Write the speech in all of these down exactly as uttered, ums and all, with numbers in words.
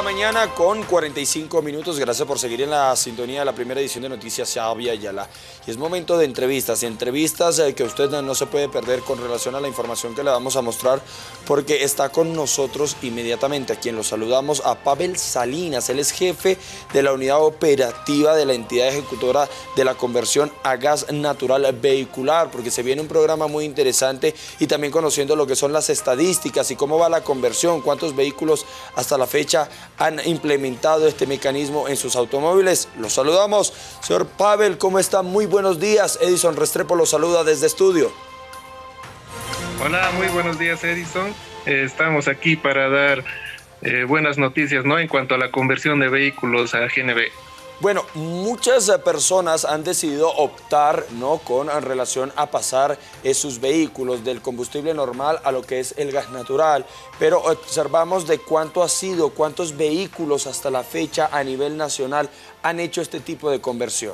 mañana con cuarenta y cinco minutos. Gracias por seguir en la sintonía de la primera edición de Noticias Xavi Ayala. Y es momento de entrevistas, entrevistas eh, que usted no, no se puede perder con relación a la información que le vamos a mostrar, porque está con nosotros inmediatamente, a quien lo saludamos, a Pavel Salinas. Él es jefe de la unidad operativa de la entidad ejecutora de la conversión a gas natural vehicular, porque se viene un programa muy interesante y también conociendo lo que son las estadísticas y cómo va la conversión, cuántos vehículos hasta la fecha han implementado este mecanismo en sus automóviles. Los saludamos. Señor Pavel, ¿cómo está? Muy buenos días. Edison Restrepo lo saluda desde estudio. Hola, muy buenos días, Edison. Eh, estamos aquí para dar eh, buenas noticias, ¿no?, en cuanto a la conversión de vehículos a G N V. Bueno, muchas personas han decidido optar, ¿no?, con en relación a pasar eh, sus vehículos del combustible normal a lo que es el gas natural, pero observamos de cuánto ha sido, cuántos vehículos hasta la fecha a nivel nacional han hecho este tipo de conversión.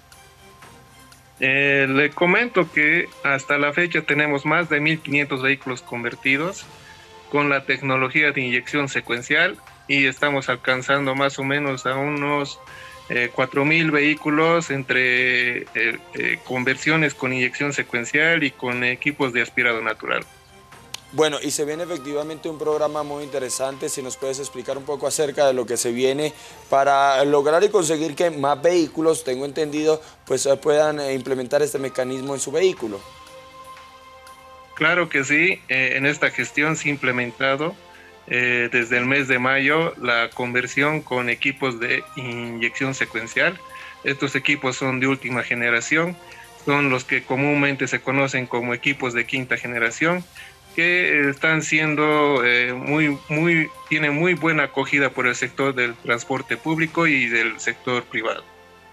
Eh, le comento que hasta la fecha tenemos más de mil quinientos vehículos convertidos con la tecnología de inyección secuencial y estamos alcanzando más o menos a unos Eh, cuatro mil vehículos entre eh, eh, conversiones con inyección secuencial y con equipos de aspirado natural. Bueno, y se viene efectivamente un programa muy interesante. Si nos puedes explicar un poco acerca de lo que se viene para lograr y conseguir que más vehículos, tengo entendido, pues puedan implementar este mecanismo en su vehículo. Claro que sí, eh, en esta gestión se ha implementado Eh, desde el mes de mayo la conversión con equipos de inyección secuencial. Estos equipos son de última generación, son los que comúnmente se conocen como equipos de quinta generación, que están siendo eh, muy, muy, tienen muy buena acogida por el sector del transporte público y del sector privado.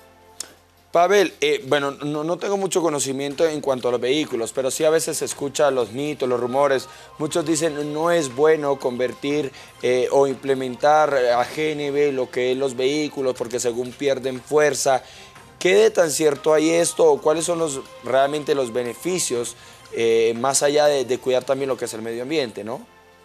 Pavel, eh, bueno, no, no tengo mucho conocimiento en cuanto a los vehículos, pero sí a veces se escucha los mitos, los rumores. Muchos dicen no es bueno convertir eh, o implementar a G N V lo que es los vehículos porque según pierden fuerza. ¿Qué de tan cierto hay esto o cuáles son los, realmente los beneficios eh, más allá de, de cuidar también lo que es el medio ambiente, ¿no?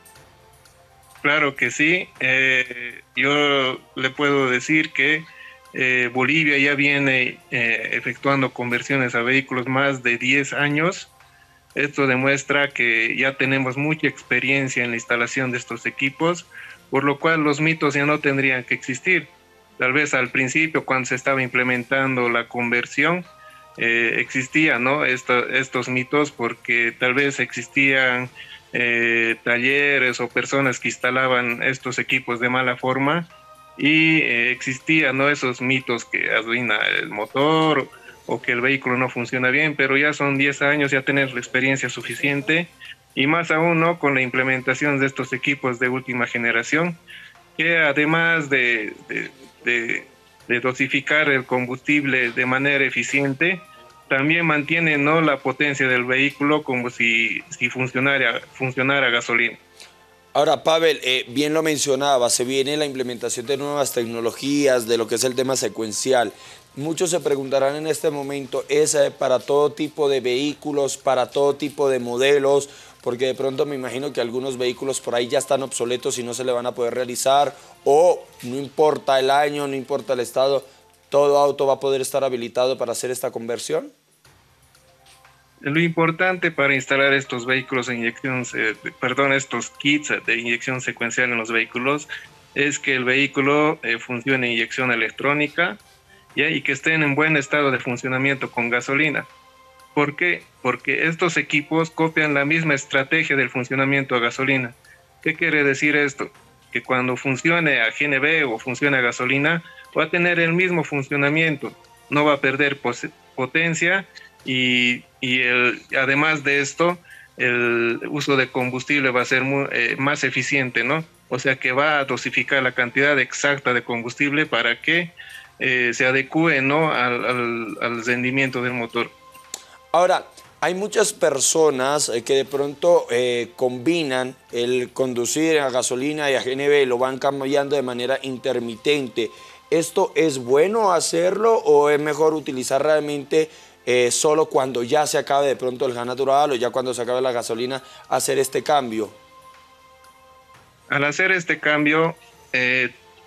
Claro que sí. Eh, yo le puedo decir que Eh, Bolivia ya viene eh, efectuando conversiones a vehículos más de diez años. Esto demuestra que ya tenemos mucha experiencia en la instalación de estos equipos, por lo cual los mitos ya no tendrían que existir. Tal vez al principio, cuando se estaba implementando la conversión, eh, existían, ¿no?, Esto, estos mitos porque tal vez existían eh, talleres o personas que instalaban estos equipos de mala forma y eh, existían, ¿no?, esos mitos que arruina el motor o que el vehículo no funciona bien, pero ya son diez años, ya tener la experiencia suficiente y más aún, ¿no?, con la implementación de estos equipos de última generación, que además de, de, de, de dosificar el combustible de manera eficiente, también mantienen, ¿no?, la potencia del vehículo como si, si funcionara, funcionara a gasolina. Ahora, Pavel, eh, bien lo mencionaba, se viene la implementación de nuevas tecnologías, de lo que es el tema secuencial. Muchos se preguntarán en este momento, ¿es eh, para todo tipo de vehículos, para todo tipo de modelos? Porque de pronto me imagino que algunos vehículos por ahí ya están obsoletos y no se le van a poder realizar, o no importa el año, no importa el estado, ¿todo auto va a poder estar habilitado para hacer esta conversión? Lo importante para instalar estos vehículos de inyección, eh, perdón, estos kits de inyección secuencial en los vehículos es que el vehículo eh, funcione en inyección electrónica, ¿ya?, y que estén en buen estado de funcionamiento con gasolina. ¿Por qué? Porque estos equipos copian la misma estrategia del funcionamiento a gasolina. ¿Qué quiere decir esto? Que cuando funcione a G N V o funcione a gasolina, va a tener el mismo funcionamiento, no va a perder potencia. Y, y el, además de esto, el uso de combustible va a ser muy, eh, más eficiente, ¿no? O sea que va a dosificar la cantidad exacta de combustible para que eh, se adecue, ¿no?, al, al, al rendimiento del motor. Ahora, hay muchas personas eh, que de pronto eh, combinan el conducir a gasolina y a G N V, lo van cambiando de manera intermitente. ¿Esto es bueno hacerlo o es mejor utilizar realmente Eh, solo cuando ya se acabe de pronto el gas natural o ya cuando se acabe la gasolina hacer este cambio? Al hacer este cambio, eh,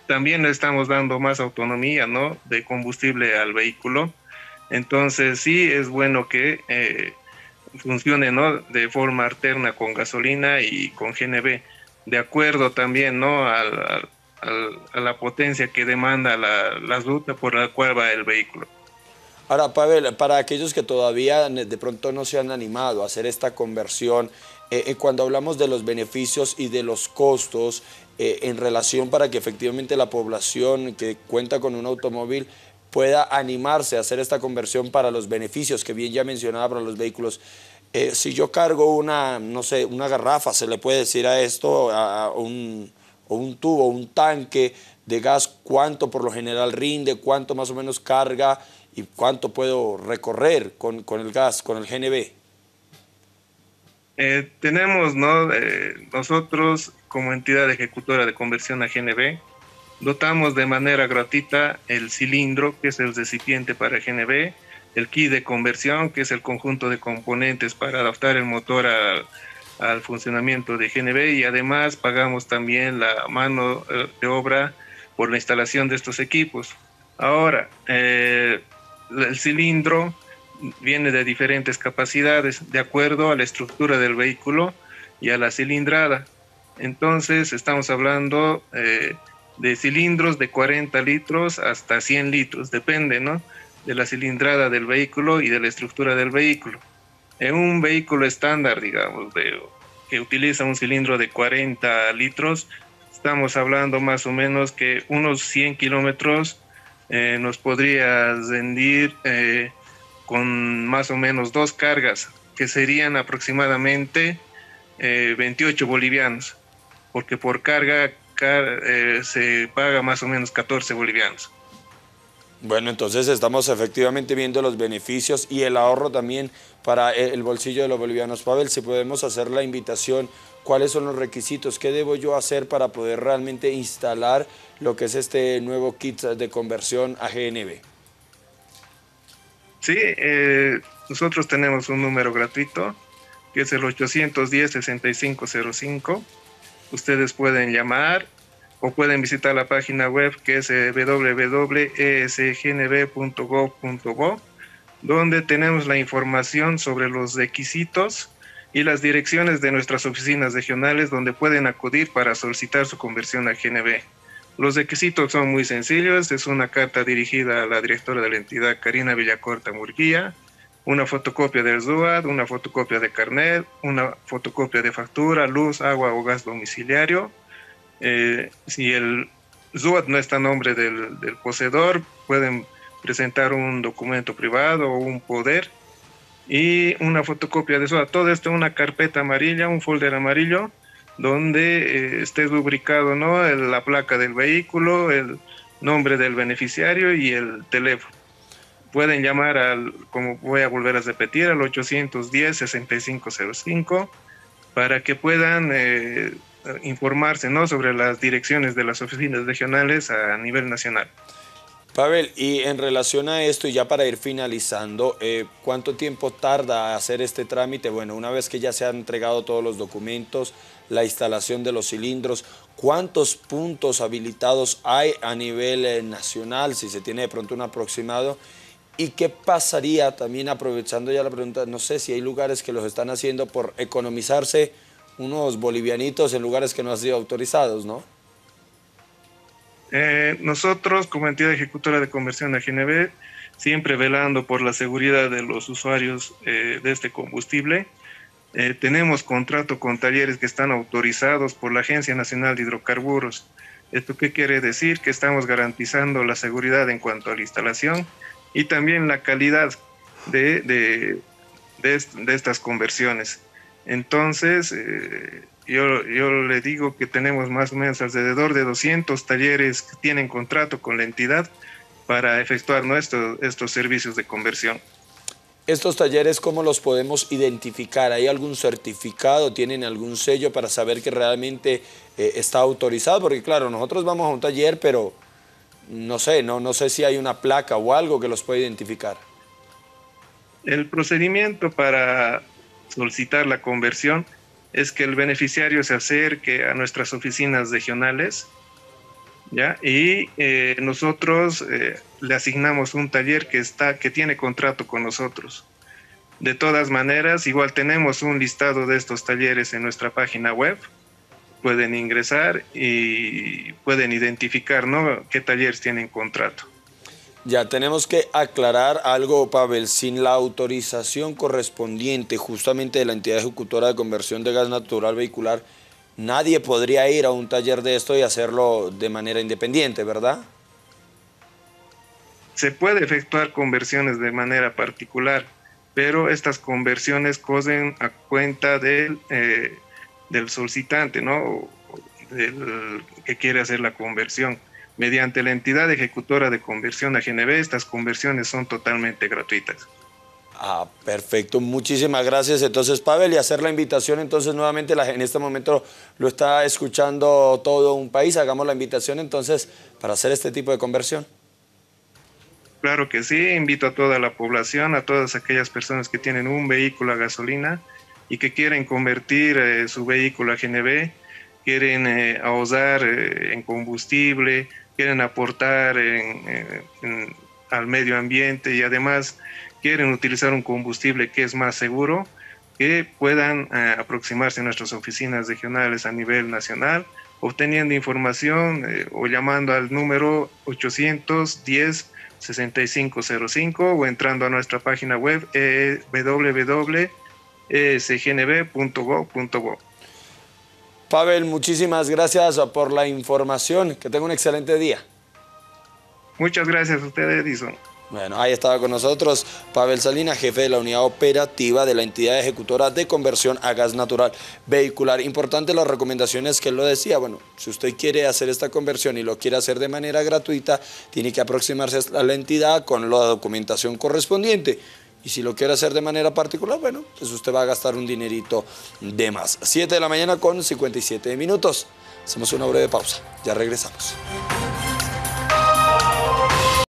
también le estamos dando más autonomía, ¿no?, de combustible al vehículo. Entonces sí es bueno que eh, funcione, ¿no?, de forma alterna con gasolina y con G N V, de acuerdo también, ¿no?, al, al, al, a la potencia que demanda la, la ruta por la cual va el vehículo. Ahora, Pavel, para aquellos que todavía de pronto no se han animado a hacer esta conversión, eh, eh, cuando hablamos de los beneficios y de los costos eh, en relación para que efectivamente la población que cuenta con un automóvil pueda animarse a hacer esta conversión para los beneficios que bien ya mencionaba para los vehículos. Eh, si yo cargo una, no sé, una garrafa, se le puede decir a esto, a, a un, o un tubo, un tanque de gas, cuánto por lo general rinde, cuánto más o menos carga y cuánto puedo recorrer con, con el gas, con el G N V. Eh, tenemos, ¿no?, eh, nosotros como entidad ejecutora de conversión a G N V, dotamos de manera gratuita el cilindro, que es el recipiente para G N V, el kit de conversión, que es el conjunto de componentes para adaptar el motor a, al funcionamiento de G N V, y además pagamos también la mano de obra por la instalación de estos equipos. Ahora, eh, el cilindro viene de diferentes capacidades de acuerdo a la estructura del vehículo y a la cilindrada. Entonces estamos hablando eh, de cilindros de cuarenta litros hasta cien litros, depende, ¿no?, de la cilindrada del vehículo y de la estructura del vehículo. En un vehículo estándar, digamos, de, que utiliza un cilindro de cuarenta litros, estamos hablando más o menos que unos cien kilómetros eh, nos podría rendir eh, con más o menos dos cargas, que serían aproximadamente eh, veintiocho bolivianos, porque por carga car eh, se paga más o menos catorce bolivianos. Bueno, entonces estamos efectivamente viendo los beneficios y el ahorro también para el bolsillo de los bolivianos. Pavel, si podemos hacer la invitación, ¿cuáles son los requisitos? ¿Qué debo yo hacer para poder realmente instalar lo que es este nuevo kit de conversión a G N V? Sí, eh, nosotros tenemos un número gratuito, que es el ochocientos diez, sesenta y cinco cero cinco. Ustedes pueden llamar o pueden visitar la página web, que es w w w punto e s g n v punto gov punto bo, donde tenemos la información sobre los requisitos y las direcciones de nuestras oficinas regionales donde pueden acudir para solicitar su conversión a G N V. Los requisitos son muy sencillos: es una carta dirigida a la directora de la entidad, Karina Villacorta Murguía, una fotocopia del R U A D, una fotocopia de carnet, una fotocopia de factura, luz, agua o gas domiciliario. Eh, si el R U A D no está a nombre del, del poseedor, pueden presentar un documento privado o un poder, y una fotocopia de R U A D. Todo esto en una carpeta amarilla, un folder amarillo, donde eh, esté rubricado, ¿no?, el, la placa del vehículo, el nombre del beneficiario y el teléfono. Pueden llamar al, como voy a volver a repetir, al ochocientos diez, sesenta y cinco cero cinco para que puedan eh, informarse, ¿no?, sobre las direcciones de las oficinas regionales a nivel nacional. Pavel, y en relación a esto, y ya para ir finalizando, eh, ¿cuánto tiempo tarda hacer este trámite? Bueno, una vez que ya se han entregado todos los documentos, la instalación de los cilindros, ¿cuántos puntos habilitados hay a nivel eh, nacional, si se tiene de pronto un aproximado? ¿Y qué pasaría, también aprovechando ya la pregunta, no sé si hay lugares que los están haciendo por economizarse unos bolivianitos en lugares que no han sido autorizados, ¿no? Eh, nosotros, como entidad ejecutora de conversión a G N V, siempre velando por la seguridad de los usuarios eh, de este combustible, eh, tenemos contrato con talleres que están autorizados por la Agencia Nacional de Hidrocarburos. ¿Esto qué quiere decir? Que estamos garantizando la seguridad en cuanto a la instalación y también la calidad de, de, de, de estas conversiones. Entonces, eh, Yo, yo le digo que tenemos más o menos alrededor de doscientos talleres que tienen contrato con la entidad para efectuar nuestro, estos servicios de conversión. ¿Estos talleres cómo los podemos identificar? ¿Hay algún certificado? ¿Tienen algún sello para saber que realmente eh, está autorizado? Porque claro, nosotros vamos a un taller, pero no sé, no, no sé si hay una placa o algo que los pueda identificar. El procedimiento para solicitar la conversión es que el beneficiario se acerque a nuestras oficinas regionales ¿ya? Y eh, nosotros eh, le asignamos un taller que, está, que tiene contrato con nosotros. De todas maneras, igual tenemos un listado de estos talleres en nuestra página web. Pueden ingresar y pueden identificar, ¿no?, qué talleres tienen contrato. Ya tenemos que aclarar algo, Pavel. Sin la autorización correspondiente justamente de la entidad ejecutora de conversión de gas natural vehicular, nadie podría ir a un taller de esto y hacerlo de manera independiente, ¿verdad? Se puede efectuar conversiones de manera particular, pero estas conversiones corren a cuenta del, eh, del solicitante, ¿no?, del que quiere hacer la conversión. Mediante la entidad ejecutora de conversión A G N V, estas conversiones son totalmente gratuitas. Ah, perfecto, muchísimas gracias. Entonces, Pavel, y hacer la invitación, entonces nuevamente la, en este momento lo está escuchando todo un país, hagamos la invitación entonces para hacer este tipo de conversión. Claro que sí, invito a toda la población, a todas aquellas personas que tienen un vehículo a gasolina y que quieren convertir eh, su vehículo a G N V, quieren eh, ahorrar eh, en combustible, quieren aportar en, en, en, al medio ambiente y además quieren utilizar un combustible que es más seguro, que puedan eh, aproximarse a nuestras oficinas regionales a nivel nacional, obteniendo información eh, o llamando al número ochocientos diez, sesenta y cinco cero cinco o entrando a nuestra página web eh, w w w punto e s g n v punto gob punto bo. Pavel, muchísimas gracias por la información. Que tenga un excelente día. Muchas gracias a usted, Edison. Bueno, ahí estaba con nosotros Pavel Salinas, jefe de la unidad operativa de la entidad ejecutora de conversión a gas natural vehicular. Importante las recomendaciones que él lo decía. Bueno, si usted quiere hacer esta conversión y lo quiere hacer de manera gratuita, tiene que aproximarse a la entidad con la documentación correspondiente. Y si lo quiere hacer de manera particular, bueno, pues usted va a gastar un dinerito de más. siete de la mañana con cincuenta y siete minutos. Hacemos una breve pausa. Ya regresamos.